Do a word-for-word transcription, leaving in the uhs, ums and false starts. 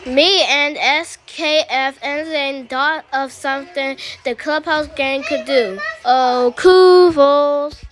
Me and S K F and Zane thought of something the Clubhouse gang could do. Oh, cool, fools.